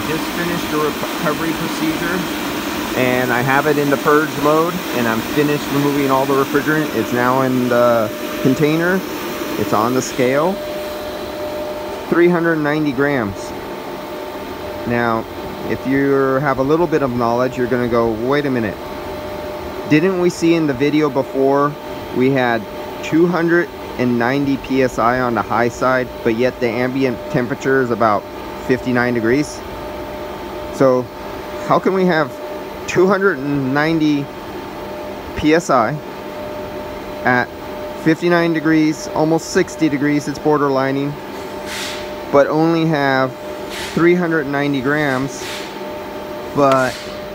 just finished a recovery procedure, and I have it in the purge mode, and I'm finished removing all the refrigerant. It's now in the container. It's on the scale. 390 grams. Now, if you have a little bit of knowledge, you're going to go, wait a minute. Didn't we see in the video before we had 290 psi on the high side, but yet the ambient temperature is about 59 degrees? So how can we have 290 psi at 59 degrees, almost 60 degrees, it's borderlining, but only have 390 grams? But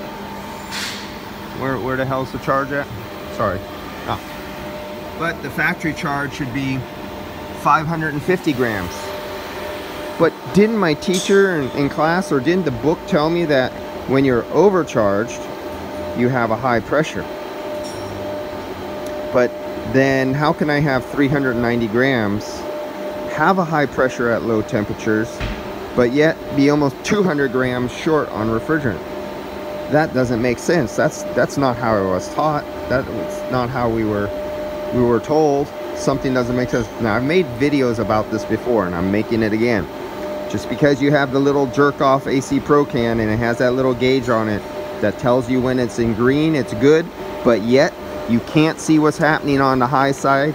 where the hell's the charge at? Sorry. Oh. But the factory charge should be 550 grams. But didn't my teacher in class, or didn't the book tell me that when you're overcharged, you have a high pressure? But then how can I have 390 grams, have a high pressure at low temperatures, but yet be almost 200 grams short on refrigerant? That doesn't make sense. That's not how I was taught. That was not how we were told. Something doesn't make sense. Now, I've made videos about this before, and I'm making it again. Just because you have the little jerk-off AC Pro can and it has that little gauge on it that tells you when it's in green, it's good, but yet you can't see what's happening on the high side,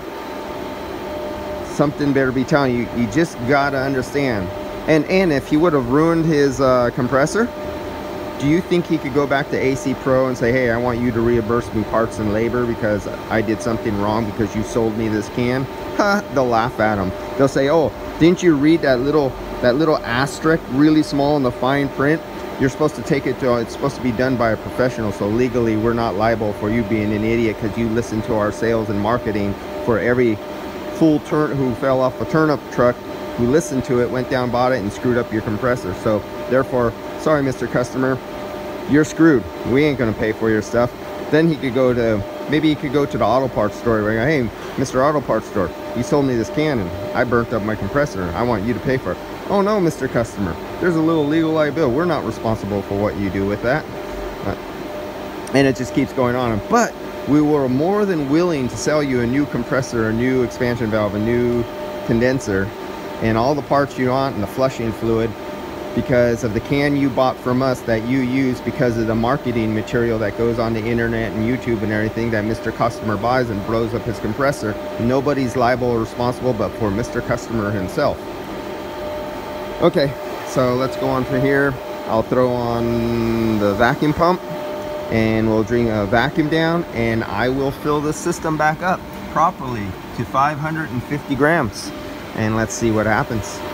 something better be telling you. You just gotta understand. And if he would have ruined his compressor, do you think he could go back to AC Pro and say, hey, I want you to reimburse me parts and labor because I did something wrong because you sold me this can? Ha, they'll laugh at him. They'll say, oh, didn't you read that little asterisk really small in the fine print? You're supposed to take it to, it's supposed to be done by a professional, so legally we're not liable for you being an idiot because you listened to our sales and marketing. For every fool who fell off a turnip truck, who listened to it, went down, bought it, and screwed up your compressor. So therefore, sorry, Mr. Customer, you're screwed. We ain't gonna pay for your stuff. Then he could go to, maybe he could go to the auto parts store and go, hey, Mr. Auto Parts Store, you sold me this can and I burnt up my compressor. I want you to pay for it. Oh no, Mr. Customer, there's a little legal liability. We're not responsible for what you do with that. And it just keeps going on. But we were more than willing to sell you a new compressor, a new expansion valve, a new condenser, and all the parts you want, and the flushing fluid, because of the can you bought from us that you use, because of the marketing material that goes on the internet and YouTube and everything that Mr. Customer buys and blows up his compressor. Nobody's liable or responsible but for Mr. Customer himself. Okay, so let's go on from here. I'll throw on the vacuum pump and we'll bring a vacuum down, and I will fill the system back up properly to 550 grams, and let's see what happens.